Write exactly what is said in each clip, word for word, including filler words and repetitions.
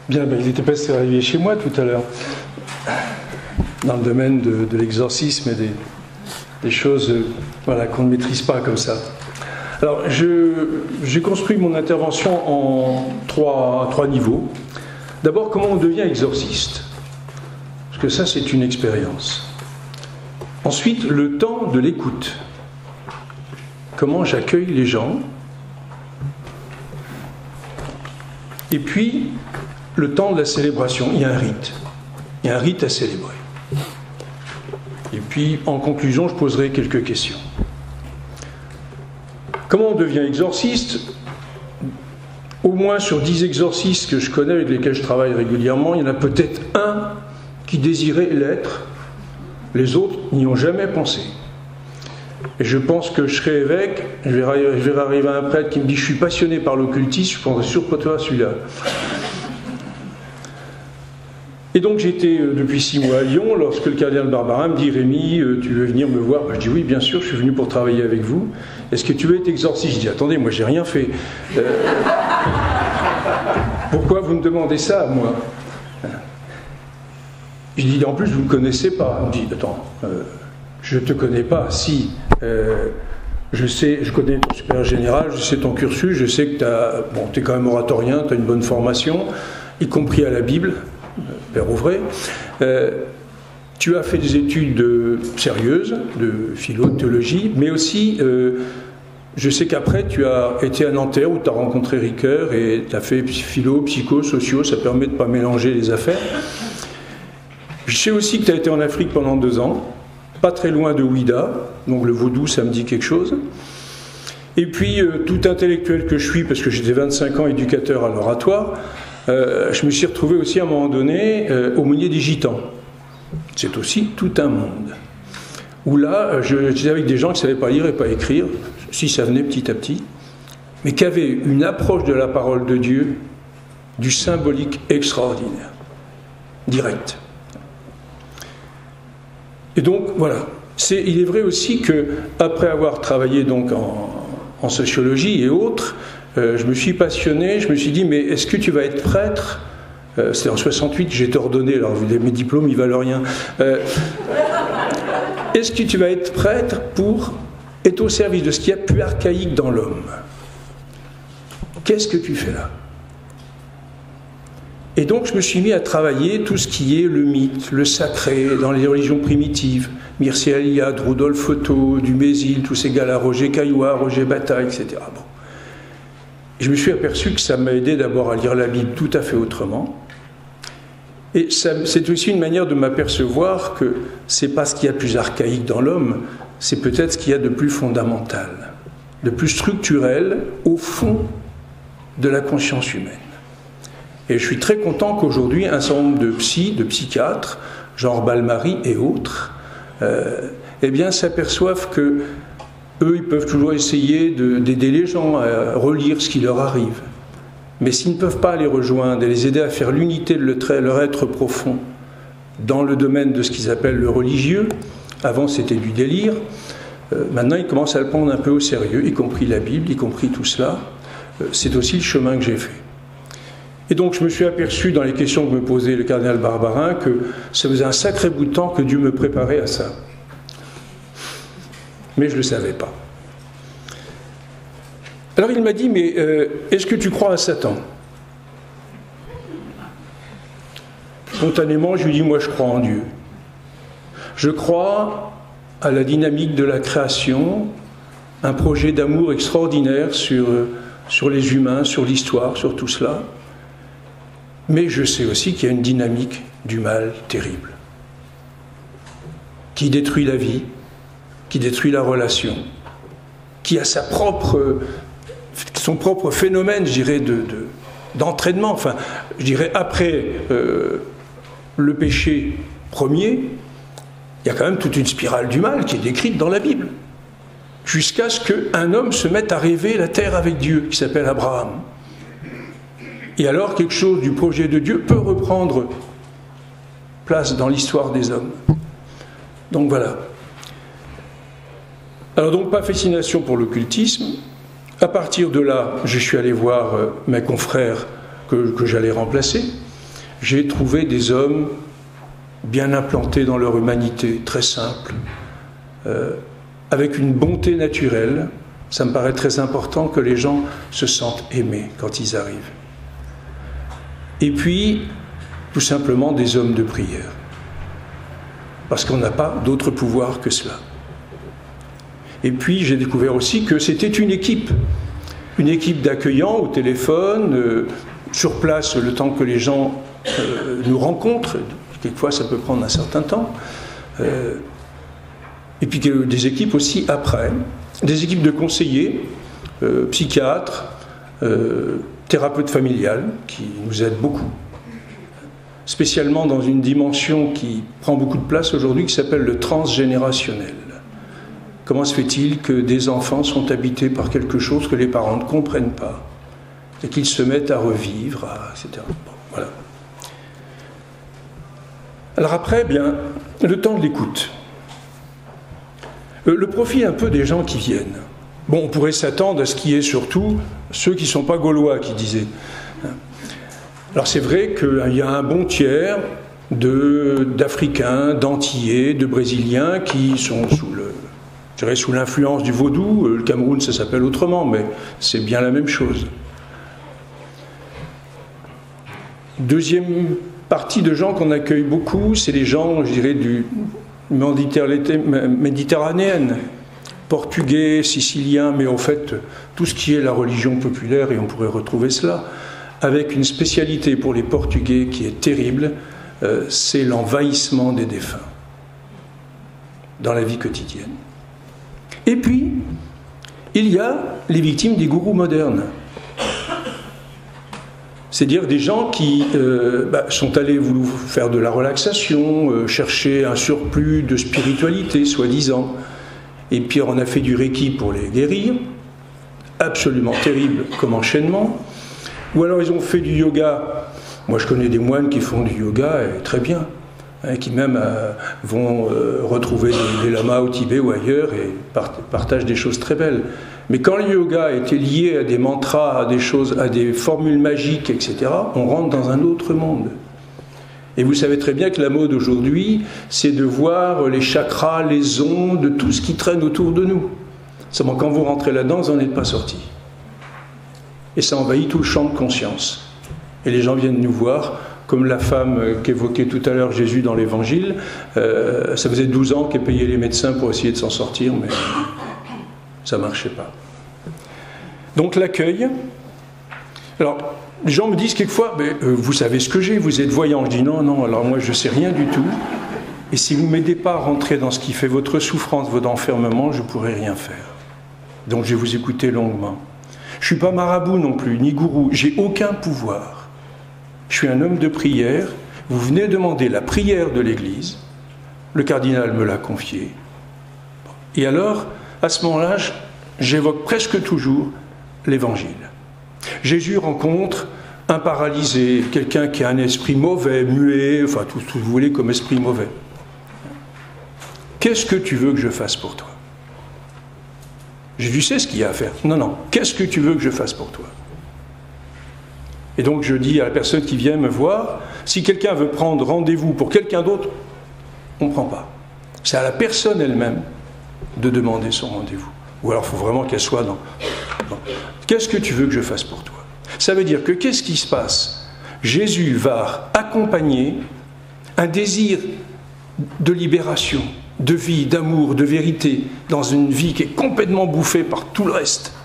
Bien, ben, il était passé arrivé chez moi tout à l'heure, dans le domaine de, de l'exorcisme et des, des choses euh, voilà, qu'on ne maîtrise pas comme ça. Alors, j'ai construit mon intervention en trois, trois niveaux. D'abord, comment on devient exorciste? Parce que ça, c'est une expérience. Ensuite, le temps de l'écoute. Comment j'accueille les gens. Et puis, le temps de la célébration. Il y a un rite. Il y a un rite à célébrer. Et puis, en conclusion, je poserai quelques questions. Comment on devient exorciste? Au moins sur dix exorcistes que je connais, avec lesquels je travaille régulièrement, il y en a peut-être un qui désirait l'être. Les autres n'y ont jamais pensé. Et je pense que je serai évêque, je verrai, je verrai arriver un prêtre qui me dit « je suis passionné par l'occultisme, je prendrai sur toi celui-là ». Et donc j'étais depuis six mois à Lyon, lorsque le cardinal Barbarin me dit « Rémi, tu veux venir me voir ?» Ben, je dis « oui, bien sûr, je suis venu pour travailler avec vous. Est-ce que tu veux être exorciste ?» Je dis « attendez, moi j'ai rien fait. Euh, pourquoi vous me demandez ça à moi ?» Je dis « en plus, vous ne me connaissez pas. » On me dit « attends, euh, je ne te connais pas. Si, euh, je sais, je connais ton supérieur général, je sais ton cursus, je sais que tu as, bon, tu es quand même oratorien, tu as une bonne formation, y compris à la Bible. Père Ouvray, euh, tu as fait des études de, sérieuses, de philo, de théologie, mais aussi, euh, je sais qu'après, tu as été à Nanterre où tu as rencontré Ricoeur et tu as fait philo, psycho, sociaux, ça permet de ne pas mélanger les affaires. Je sais aussi que tu as été en Afrique pendant deux ans, pas très loin de Ouida, donc le vaudou, ça me dit quelque chose. Et puis, euh, tout intellectuel que je suis, parce que j'étais vingt-cinq ans éducateur à l'oratoire, Euh, je me suis retrouvé aussi à un moment donné euh, aumônier des gitans. C'est aussi tout un monde. Où là, je j'étais avec des gens qui ne savaient pas lire et pas écrire, si ça venait petit à petit, mais qui avaient une approche de la parole de Dieu, du symbolique extraordinaire, direct. Et donc, voilà. C'est, il est vrai aussi qu'après avoir travaillé donc en, en sociologie et autres, Euh, je me suis passionné, je me suis dit, mais est-ce que tu vas être prêtre? euh, C'était en soixante-huit que j'ai été ordonné, alors mes diplômes, ils valent rien. Euh, est-ce que tu vas être prêtre pour être au service de ce qu'il y a de plus archaïque dans l'homme? Qu'est-ce que tu fais là? Et donc je me suis mis à travailler tout ce qui est le mythe, le sacré, dans les religions primitives, Mircea Eliade, Rudolf Otto, Dumézil, tous ces gars-là, Roger Caillois, Roger Bataille, et cetera. Bon. Je me suis aperçu que ça m'a aidé d'abord à lire la Bible tout à fait autrement. Et c'est aussi une manière de m'apercevoir que ce n'est pas ce qu'il y a de plus archaïque dans l'homme, c'est peut-être ce qu'il y a de plus fondamental, de plus structurel au fond de la conscience humaine. Et je suis très content qu'aujourd'hui, un certain nombre de psys, de psychiatres, genre Balmary et autres, euh, eh bien, s'aperçoivent que eux, ils peuvent toujours essayer d'aider les gens à relire ce qui leur arrive. Mais s'ils ne peuvent pas les rejoindre et les aider à faire l'unité de leur être profond dans le domaine de ce qu'ils appellent le religieux, avant c'était du délire, euh, maintenant ils commencent à le prendre un peu au sérieux, y compris la Bible, y compris tout cela. Euh, c'est aussi le chemin que j'ai fait. Et donc je me suis aperçu dans les questions que me posait le cardinal Barbarin que ça faisait un sacré bout de temps que Dieu me préparait à ça. Mais je ne le savais pas. Alors il m'a dit, mais euh, est-ce que tu crois à Satan? Spontanément, je lui ai dit, moi je crois en Dieu. Je crois à la dynamique de la création, un projet d'amour extraordinaire sur, sur les humains, sur l'histoire, sur tout cela. Mais je sais aussi qu'il y a une dynamique du mal terrible, qui détruit la vie, qui détruit la relation, qui a sa propre, son propre phénomène, je dirais, de, de, d'entraînement. Enfin, je dirais, après euh, le péché premier, il y a quand même toute une spirale du mal qui est décrite dans la Bible, jusqu'à ce qu'un homme se mette à rêver la terre avec Dieu, qui s'appelle Abraham. Et alors, quelque chose du projet de Dieu peut reprendre place dans l'histoire des hommes. Donc voilà. Alors donc, pas fascination pour l'occultisme. À partir de là, je suis allé voir euh, mes confrères que, que j'allais remplacer. j'ai trouvé des hommes bien implantés dans leur humanité, très simples, euh, avec une bonté naturelle. Ça me paraît très important que les gens se sentent aimés quand ils arrivent. Et puis, tout simplement des hommes de prière. Parce qu'on n'a pas d'autre pouvoir que cela. Et puis, j'ai découvert aussi que c'était une équipe. Une équipe d'accueillants au téléphone, euh, sur place le temps que les gens euh, nous rencontrent. Quelquefois, ça peut prendre un certain temps. Euh, et puis des équipes aussi après. Des équipes de conseillers, euh, psychiatres, euh, thérapeutes familiales, qui nous aident beaucoup. Spécialement dans une dimension qui prend beaucoup de place aujourd'hui, qui s'appelle le transgénérationnel. Comment se fait-il que des enfants sont habités par quelque chose que les parents ne comprennent pas et qu'ils se mettent à revivre, à, et cetera. Bon, voilà. Alors après, bien, le temps de l'écoute. Euh, le profil un peu des gens qui viennent. Bon, on pourrait s'attendre à ce qu'il y ait surtout ceux qui ne sont pas gaulois qui disaient. Alors c'est vrai qu'il y a un bon tiers de, d'Africains, d'Antillais, de Brésiliens qui sont sous le, je dirais sous l'influence du vaudou. Le Cameroun, ça s'appelle autrement, mais c'est bien la même chose. Deuxième partie de gens qu'on accueille beaucoup, c'est les gens, je dirais, du méditerranéenne, portugais, sicilien, mais en fait, tout ce qui est la religion populaire, et on pourrait retrouver cela, avec une spécialité pour les Portugais qui est terrible, euh, c'est l'envahissement des défunts dans la vie quotidienne. Et puis, il y a les victimes des gourous modernes. C'est-à-dire des gens qui euh, bah, sont allés vouloir faire de la relaxation, euh, chercher un surplus de spiritualité, soi-disant. Et puis on a fait du reiki pour les guérir, absolument terrible comme enchaînement. Ou alors ils ont fait du yoga. Moi je connais des moines qui font du yoga, et très bien, hein, qui même euh, vont euh, retrouver des, des lamas au Tibet ou ailleurs et part, partagent des choses très belles. Mais quand le yoga était lié à des mantras, à des choses, à des formules magiques, et cetera, on rentre dans un autre monde. Et vous savez très bien que la mode aujourd'hui, c'est de voir les chakras, les ondes, tout ce qui traîne autour de nous. Seulement quand vous rentrez là-dedans, vous n'en êtes pas sorti. Et ça envahit tout le champ de conscience. Et les gens viennent nous voir, comme la femme qu'évoquait tout à l'heure Jésus dans l'Évangile. Euh, ça faisait douze ans qu'elle payait les médecins pour essayer de s'en sortir, mais ça ne marchait pas. Donc l'accueil. Alors, les gens me disent quelquefois, mais, euh, vous savez ce que j'ai, vous êtes voyant. Je dis non, non, alors moi je ne sais rien du tout. Et si vous ne m'aidez pas à rentrer dans ce qui fait votre souffrance, votre enfermement, je ne pourrai rien faire. Donc je vais vous écouter longuement. Je ne suis pas marabout non plus, ni gourou, j'ai aucun pouvoir. Je suis un homme de prière. Vous venez demander la prière de l'Église. Le cardinal me l'a confié. Et alors, à ce moment-là, j'évoque presque toujours l'Évangile. Jésus rencontre un paralysé, quelqu'un qui a un esprit mauvais, muet, enfin tout ce que vous voulez comme esprit mauvais. Qu'est-ce que tu veux que je fasse pour toi? Jésus sait ce qu'il y a à faire. Non, non, qu'est-ce que tu veux que je fasse pour toi? Et donc je dis à la personne qui vient me voir, si quelqu'un veut prendre rendez-vous pour quelqu'un d'autre, on ne prend pas. C'est à la personne elle-même de demander son rendez-vous. Ou alors il faut vraiment qu'elle soit dans... dans qu'est-ce que tu veux que je fasse pour toi? Ça veut dire que qu'est-ce qui se passe? Jésus va accompagner un désir de libération, de vie, d'amour, de vérité, dans une vie qui est complètement bouffée par tout le reste.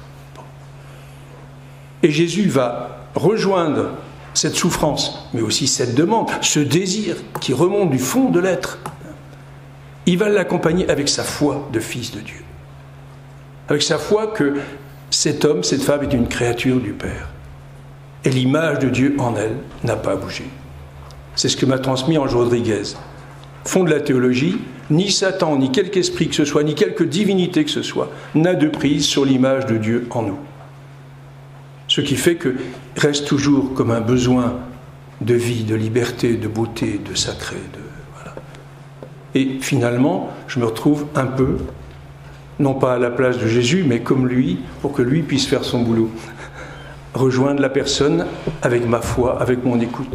Et Jésus va rejoindre cette souffrance, mais aussi cette demande, ce désir qui remonte du fond de l'être. Il va l'accompagner avec sa foi de fils de Dieu. Avec sa foi que cet homme, cette femme est une créature du Père. Et l'image de Dieu en elle n'a pas bougé. C'est ce que m'a transmis Ange Rodriguez. Fond de la théologie, ni Satan, ni quelque esprit que ce soit, ni quelque divinité que ce soit, n'a de prise sur l'image de Dieu en nous. Ce qui fait que reste toujours comme un besoin de vie, de liberté, de beauté, de sacré. De, voilà. Et finalement, je me retrouve un peu, non pas à la place de Jésus, mais comme lui, pour que lui puisse faire son boulot. Rejoindre la personne avec ma foi, avec mon écoute,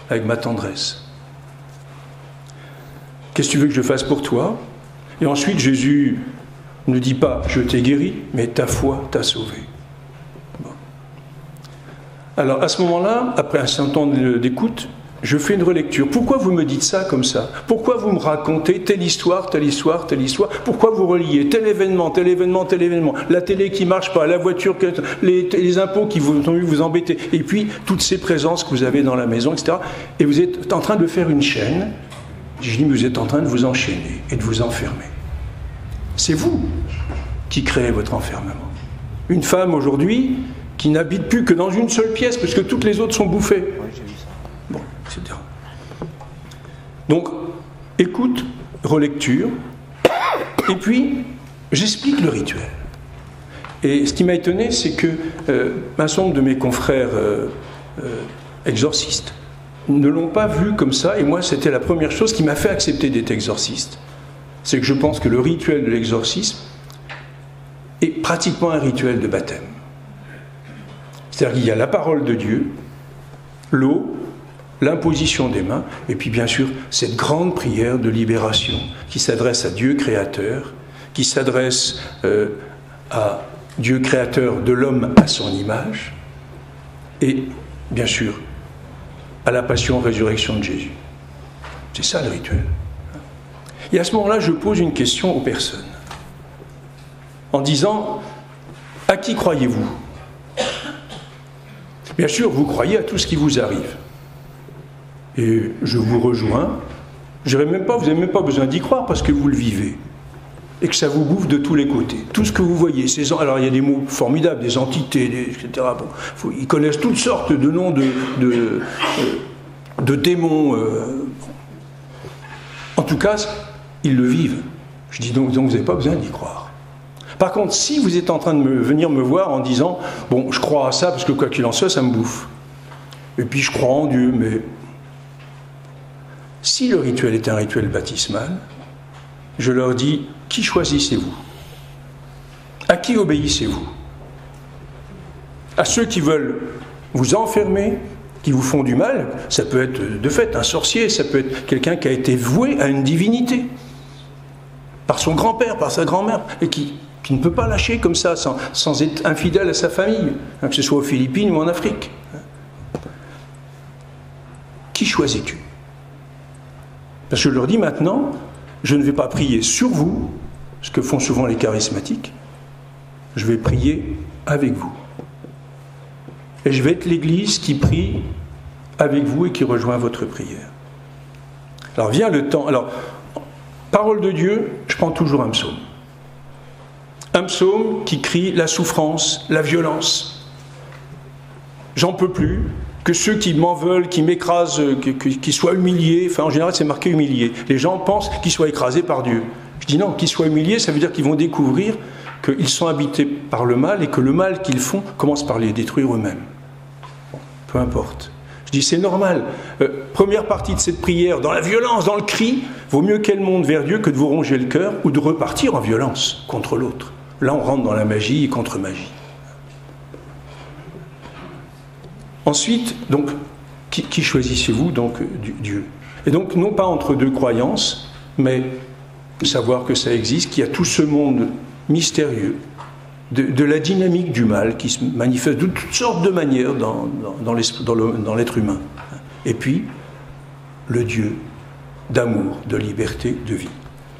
avec ma tendresse. Qu'est-ce que tu veux que je fasse pour toi? Et ensuite, Jésus ne dit pas « je t'ai guéri », mais « ta foi t'a sauvé ». Bon. Alors, à ce moment-là, après un certain temps d'écoute, je fais une relecture. Pourquoi vous me dites ça comme ça? Pourquoi vous me racontez telle histoire, telle histoire, telle histoire? Pourquoi vous reliez tel événement, tel événement, tel événement? La télé qui ne marche pas, la voiture, les, les impôts qui vous ont eu vous embêter, et puis toutes ces présences que vous avez dans la maison, et cetera. Et vous êtes en train de faire une chaîne. Je dis, vous êtes en train de vous enchaîner et de vous enfermer. C'est vous qui créez votre enfermement. Une femme aujourd'hui qui n'habite plus que dans une seule pièce parce que toutes les autres sont bouffées. Oui, j'ai vu ça. Bon, et cetera. Donc, écoute, relecture, et puis j'explique le rituel. Et ce qui m'a étonné, c'est que euh, un certain nombre de mes confrères euh, euh, exorcistes ne l'ont pas vu comme ça, et moi c'était la première chose qui m'a fait accepter d'être exorciste. C'est que je pense que le rituel de l'exorcisme est pratiquement un rituel de baptême. C'est-à-dire qu'il y a la parole de Dieu, l'eau, l'imposition des mains, et puis bien sûr cette grande prière de libération qui s'adresse à Dieu créateur, qui s'adresse euh, à Dieu créateur de l'homme à son image, et bien sûr à la passion-résurrection de Jésus. C'est ça le rituel. Et à ce moment-là, je pose une question aux personnes, en disant, à qui croyez-vous? Bien sûr, vous croyez à tout ce qui vous arrive. Et je vous rejoins. Je dirais même pas, vous n'avez même pas besoin d'y croire parce que vous le vivez. Et que ça vous bouffe de tous les côtés. Tout ce que vous voyez. Ces, alors il y a des mots formidables, des entités, des, et cetera. Bon, faut, ils connaissent toutes sortes de noms de, de, euh, de démons. Euh. En tout cas, ils le vivent. Je dis donc, donc vous n'avez pas besoin d'y croire. Par contre, si vous êtes en train de me, venir me voir en disant « Bon, je crois à ça parce que quoi qu'il en soit, ça me bouffe. Et puis je crois en Dieu, mais... » Si le rituel est un rituel baptismal, je leur dis « Qui choisissez-vous? À qui obéissez-vous? À ceux qui veulent vous enfermer, qui vous font du mal, ça peut être de fait un sorcier, ça peut être quelqu'un qui a été voué à une divinité, par son grand-père, par sa grand-mère, et qui, qui ne peut pas lâcher comme ça, sans, sans être infidèle à sa famille, hein, que ce soit aux Philippines ou en Afrique. Qui choisis-tu? Parce que je leur dis maintenant, je ne vais pas prier sur vous, ce que font souvent les charismatiques, je vais prier avec vous. Et je vais être l'Église qui prie avec vous et qui rejoint votre prière. Alors vient le temps. Alors, parole de Dieu, je prends toujours un psaume. Un psaume qui crie la souffrance, la violence. J'en peux plus. Que ceux qui m'en veulent, qui m'écrasent, qu'ils soient humiliés, enfin en général c'est marqué humiliés. Les gens pensent qu'ils soient écrasés par Dieu. Je dis non, qu'ils soient humiliés, ça veut dire qu'ils vont découvrir qu'ils sont habités par le mal et que le mal qu'ils font commence par les détruire eux-mêmes. Bon, peu importe. Je dis c'est normal. Euh, première partie de cette prière, dans la violence, dans le cri, vaut mieux qu'elle monte vers Dieu que de vous ronger le cœur ou de repartir en violence contre l'autre. Là on rentre dans la magie et contre-magie. Ensuite, donc, qui, qui choisissez-vous? Donc, Dieu. Et donc, non pas entre deux croyances, mais savoir que ça existe, qu'il y a tout ce monde mystérieux, de, de la dynamique du mal qui se manifeste de toutes sortes de manières dans, dans, dans l'être humain. Et puis, le Dieu d'amour, de liberté, de vie.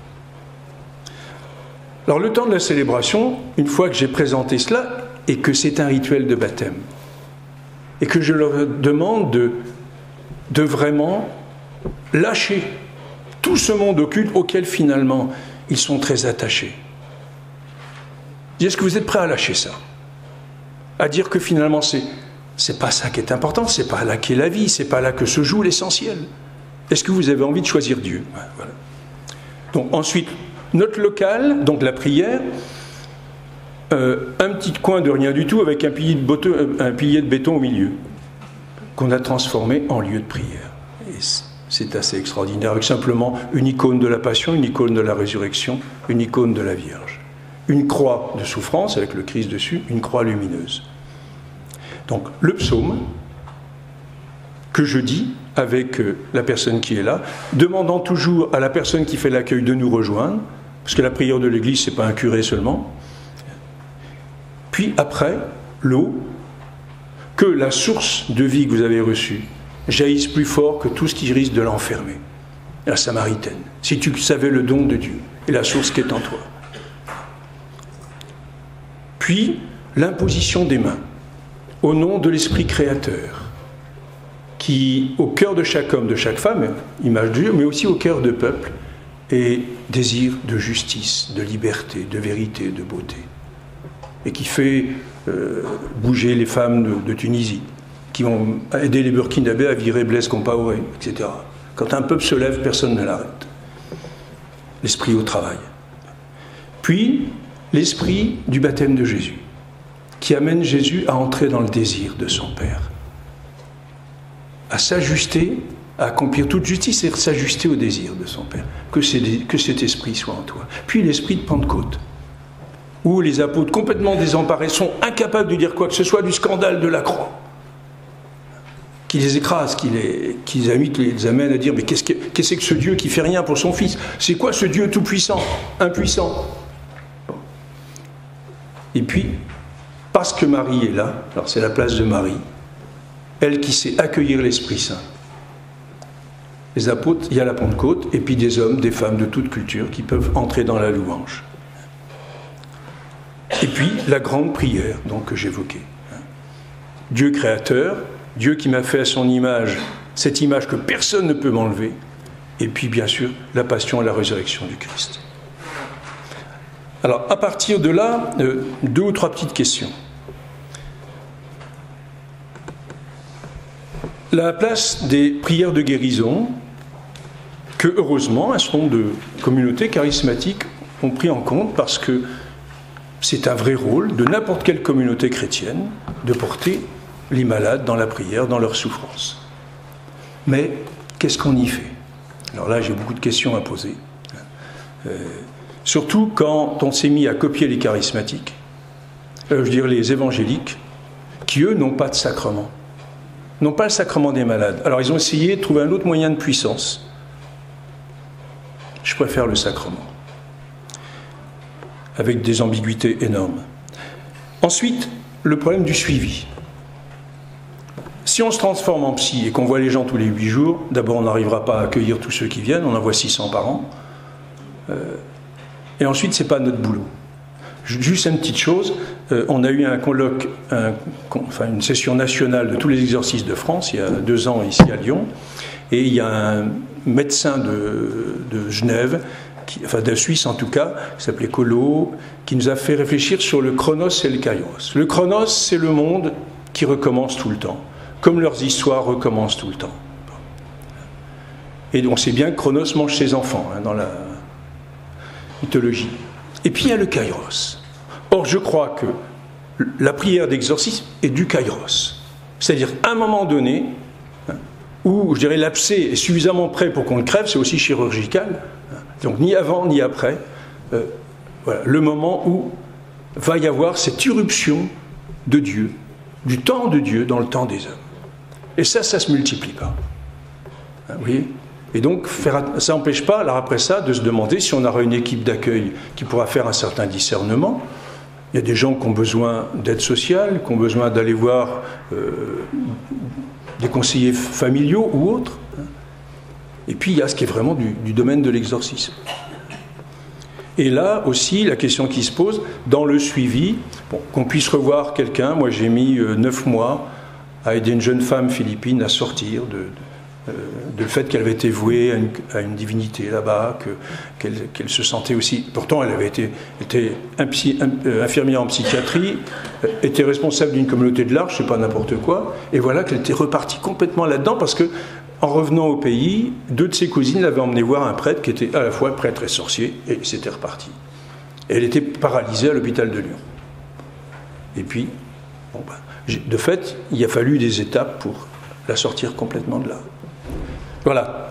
Alors, le temps de la célébration, une fois que j'ai présenté cela, et que c'est un rituel de baptême, et que je leur demande de, de vraiment lâcher tout ce monde occulte auquel finalement ils sont très attachés. Est-ce que vous êtes prêts à lâcher ça? À dire que finalement c'est c'est pas ça qui est important, c'est pas là qu'est la vie, c'est pas là que se joue l'essentiel. Est-ce que vous avez envie de choisir Dieu? Voilà. Donc ensuite, notre local, donc la prière, Euh, un petit coin de rien du tout avec un pilier de, béton, un pilier de béton au milieu qu'on a transformé en lieu de prière. Et c'est assez extraordinaire, avec simplement une icône de la Passion, une icône de la Résurrection, une icône de la Vierge. Une croix de souffrance avec le Christ dessus, une croix lumineuse. Donc le psaume, que que je dis avec la personne qui est là, demandant toujours à la personne qui fait l'accueil de nous rejoindre, parce que la prière de l'Église, ce n'est pas un curé seulement. Puis après, l'eau, que la source de vie que vous avez reçue jaillisse plus fort que tout ce qui risque de l'enfermer. La Samaritaine, si tu savais le don de Dieu et la source qui est en toi. Puis, l'imposition des mains, au nom de l'Esprit créateur, qui, au cœur de chaque homme, de chaque femme, image de Dieu, mais aussi au cœur de peuple, et désir de justice, de liberté, de vérité, de beauté. Et qui fait euh, bouger les femmes de, de Tunisie, qui vont aider les Burkinabés à virer Blaise Compaoré, et cetera. Quand un peuple se lève, personne ne l'arrête. L'esprit au travail. Puis, l'esprit du baptême de Jésus, qui amène Jésus à entrer dans le désir de son Père, à s'ajuster, à accomplir toute justice et s'ajuster au désir de son Père. Que, que cet esprit soit en toi. Puis l'esprit de Pentecôte, où les apôtres complètement désemparés sont incapables de dire quoi que ce soit du scandale de la croix, qui les écrase, qui les, qui les, amène, qui les amène à dire mais qu'est-ce que c'est que ce Dieu qui fait rien pour son Fils? C'est quoi ce Dieu tout-puissant, impuissant? Et puis, parce que Marie est là, alors c'est la place de Marie, elle qui sait accueillir l'Esprit Saint. Les apôtres, il y a la Pentecôte, et puis des hommes, des femmes de toute culture qui peuvent entrer dans la louange. Et puis, la grande prière, donc, que j'évoquais. Dieu créateur, Dieu qui m'a fait à son image, cette image que personne ne peut m'enlever, et puis, bien sûr, la passion et la résurrection du Christ. Alors, à partir de là, euh, deux ou trois petites questions. La place des prières de guérison, que heureusement, un certain nombre de communautés charismatiques ont pris en compte parce que c'est un vrai rôle de n'importe quelle communauté chrétienne de porter les malades dans la prière, dans leur souffrance. Mais qu'est-ce qu'on y fait? Alors là, j'ai beaucoup de questions à poser. Euh, surtout quand on s'est mis à copier les charismatiques, euh, je veux dire les évangéliques, qui eux n'ont pas de sacrement. N'ont pas le sacrement des malades. Alors ils ont essayé de trouver un autre moyen de puissance. Je préfère le sacrement, avec des ambiguïtés énormes. Ensuite, le problème du suivi. Si on se transforme en psy et qu'on voit les gens tous les huit jours, d'abord on n'arrivera pas à accueillir tous ceux qui viennent, on en voit six cents par an. Euh, et ensuite, ce n'est pas notre boulot. Juste une petite chose, euh, on a eu un colloque, un, enfin une session nationale de tous les exorcistes de France, il y a deux ans ici à Lyon, et il y a un médecin de, de Genève, qui, enfin de Suisse en tout cas, qui s'appelait Colo, qui nous a fait réfléchir sur le chronos et le kairos. Le chronos, c'est le monde qui recommence tout le temps, comme leurs histoires recommencent tout le temps. Et on sait bien que Chronos mange ses enfants, hein, dans la mythologie. Et puis il y a le kairos. Or, je crois que la prière d'exorcisme est du kairos. C'est-à-dire, à un moment donné, hein, où, je dirais, l'abcès est suffisamment prêt pour qu'on le crève, c'est aussi chirurgical. Hein, donc, ni avant, ni après. Euh, voilà, le moment où va y avoir cette irruption de Dieu, du temps de Dieu dans le temps des hommes. Et ça, ça ne se multiplie pas. Hein, vous voyez ? Et donc, faire, ça n'empêche pas, alors après ça, de se demander si on aura une équipe d'accueil qui pourra faire un certain discernement. Il y a des gens qui ont besoin d'aide sociale, qui ont besoin d'aller voir euh, des conseillers familiaux ou autres. Et puis, il y a ce qui est vraiment du, du domaine de l'exorcisme. Et là aussi, la question qui se pose, dans le suivi, bon, qu'on puisse revoir quelqu'un. Moi, j'ai mis euh, neuf mois à aider une jeune femme philippine à sortir de... de Euh, de le fait qu'elle avait été vouée à une, à une divinité là-bas, que, qu'elle, qu'elle se sentait aussi... Pourtant, elle avait été, était un psy, un, euh, infirmière en psychiatrie, euh, était responsable d'une communauté de l'Arche, je ne sais pas n'importe quoi, et voilà qu'elle était repartie complètement là-dedans, parce que en revenant au pays, deux de ses cousines l'avaient emmenée voir un prêtre qui était à la fois prêtre et sorcier, et c'était reparti. Et elle était paralysée à l'hôpital de Lyon. Et puis, bon ben, de fait, il a fallu des étapes pour la sortir complètement de là. Voilà.